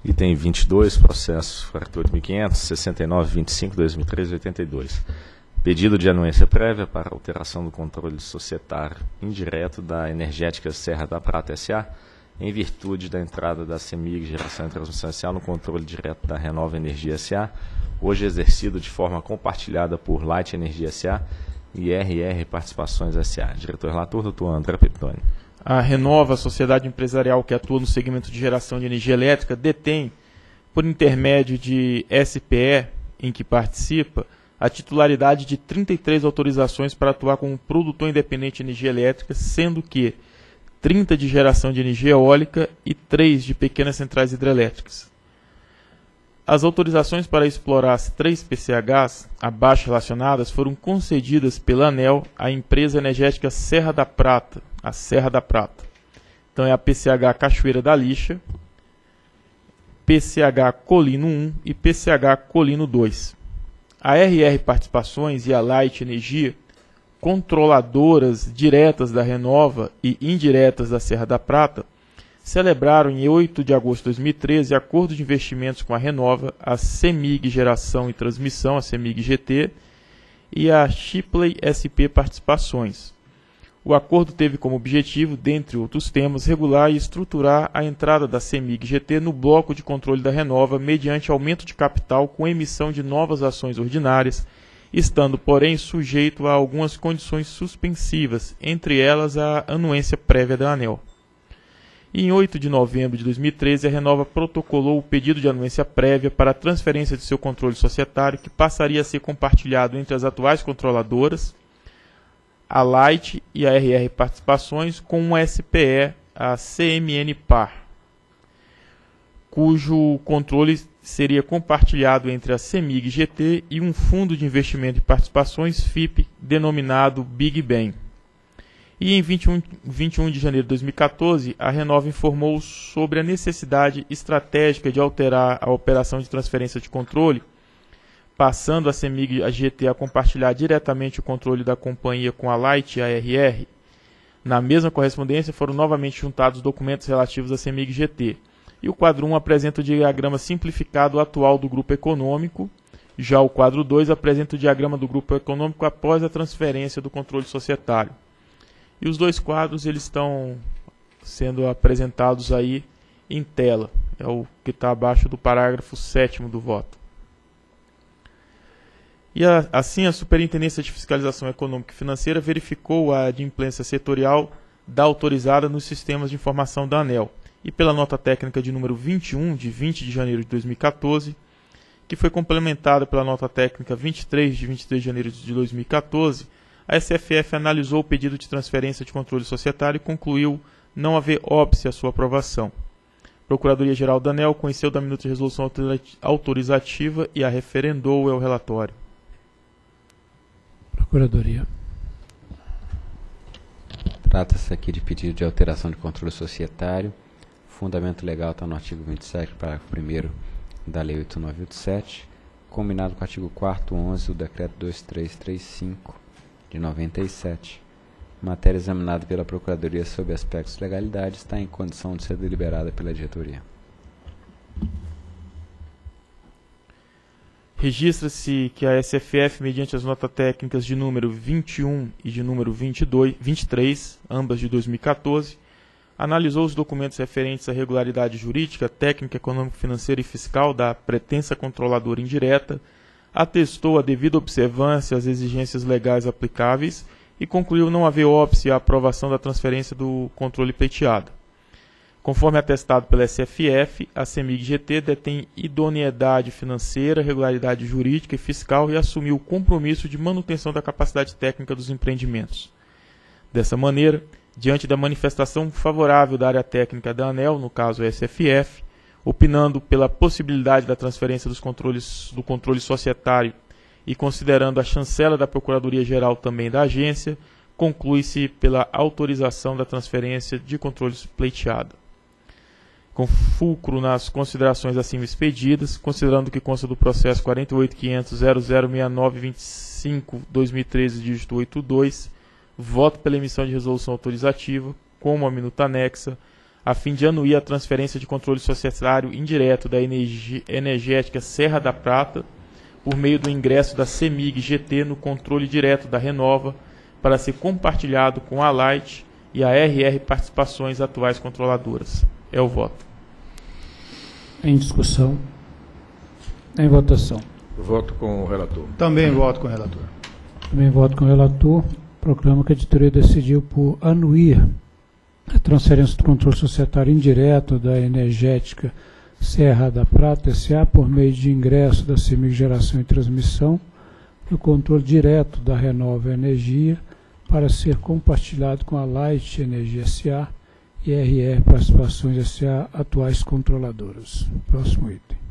Item 22, processo 48.500, 6925/2013, 82. Pedido de anuência prévia para alteração do controle societário indireto da Energética Serra da Prata S.A., em virtude da entrada da CEMIG Geração e Transmissão S.A. no controle direto da Renova Energia S.A., hoje exercido de forma compartilhada por Light Energia S.A. e RR Participações S.A. Diretor-relator, doutor André Peptoni. A Renova, a sociedade empresarial que atua no segmento de geração de energia elétrica, detém, por intermédio de SPE, em que participa, a titularidade de 33 autorizações para atuar como produtor independente de energia elétrica, sendo que 30 de geração de energia eólica e 3 de pequenas centrais hidrelétricas. As autorizações para explorar as 3 PCHs abaixo relacionadas foram concedidas pela ANEEL à empresa energética Serra da Prata, a Serra da Prata. Então é a PCH Cachoeira da Lixa, PCH Colino 1 e PCH Colino 2. A RR Participações e a Light Energia, controladoras diretas da Renova e indiretas da Serra da Prata, celebraram em 8 de agosto de 2013 acordo de investimentos com a Renova, a CEMIG Geração e Transmissão, a CEMIG GT, e a Shipley SP Participações. O acordo teve como objetivo, dentre outros temas, regular e estruturar a entrada da CEMIG GT no bloco de controle da Renova mediante aumento de capital com emissão de novas ações ordinárias, estando, porém, sujeito a algumas condições suspensivas, entre elas a anuência prévia da ANEEL. E em 8 de novembro de 2013, a Renova protocolou o pedido de anuência prévia para a transferência de seu controle societário, que passaria a ser compartilhado entre as atuais controladoras, a Light e a RR Participações, com uma SPE, a CMN Par, cujo controle seria compartilhado entre a CEMIG GT e um fundo de investimento em participações FIP denominado Big Bang. E em 21 de janeiro de 2014, a Renova informou sobre a necessidade estratégica de alterar a operação de transferência de controle, passando a CEMIG GT a compartilhar diretamente o controle da companhia com a Light e a RR. Na mesma correspondência, foram novamente juntados documentos relativos à CEMIG GT. E o quadro 1 apresenta o diagrama simplificado atual do grupo econômico. Já o quadro 2 apresenta o diagrama do grupo econômico após a transferência do controle societário. E os dois quadros eles estão sendo apresentados aí em tela. É o que está abaixo do parágrafo 7º do voto. E assim a Superintendência de Fiscalização Econômica e Financeira verificou a adimplência setorial da autorizada nos sistemas de informação da ANEEL. E pela nota técnica de número 21, de 20 de janeiro de 2014, que foi complementada pela nota técnica 23, de 23 de janeiro de 2014, a SFF analisou o pedido de transferência de controle societário e concluiu não haver óbice à sua aprovação. A Procuradoria-Geral da ANEEL conheceu da minuta de resolução autorizativa e a referendou ao relatório. Procuradoria. Trata-se aqui de pedido de alteração de controle societário. Fundamento legal está no artigo 27, parágrafo 1º da Lei 8987, combinado com o artigo 4º, 11 do Decreto 2335, de 97. Matéria examinada pela Procuradoria sob aspectos de legalidade está em condição de ser deliberada pela diretoria. Registra-se que a SFF, mediante as notas técnicas de número 21 e de número 23, ambas de 2014, analisou os documentos referentes à regularidade jurídica, técnica, econômico-financeira e fiscal da pretensa controladora indireta, atestou a devida observância às exigências legais aplicáveis e concluiu não haver óbice à aprovação da transferência do controle pleiteado. Conforme atestado pela SFF, a CEMIG GT detém idoneidade financeira, regularidade jurídica e fiscal e assumiu o compromisso de manutenção da capacidade técnica dos empreendimentos. Dessa maneira, diante da manifestação favorável da área técnica da ANEEL, no caso SFF, opinando pela possibilidade da transferência do controle societário e considerando a chancela da Procuradoria-Geral também da agência, conclui-se pela autorização da transferência de controle pleiteado. Com fulcro nas considerações acima expedidas, considerando que consta do processo 48.500.006925/2013, dígito 82, voto pela emissão de resolução autorizativa, como a minuta anexa, a fim de anuir a transferência de controle societário indireto da energética Serra da Prata por meio do ingresso da CEMIG GT no controle direto da Renova para ser compartilhado com a Light e a RR Participações, atuais controladoras. É o voto. Em discussão. Em votação. Voto com o relator. Também voto com o relator. Também voto com o relator. Proclamo que a editoria decidiu por anuir a transferência do controle societário indireto da energética Serra da Prata S.A. por meio de ingresso da CEMIG Geração e Transmissão no controle direto da Renova Energia para ser compartilhado com a Light Energia S.A. e RR Participações S.A., atuais controladoras. Próximo item.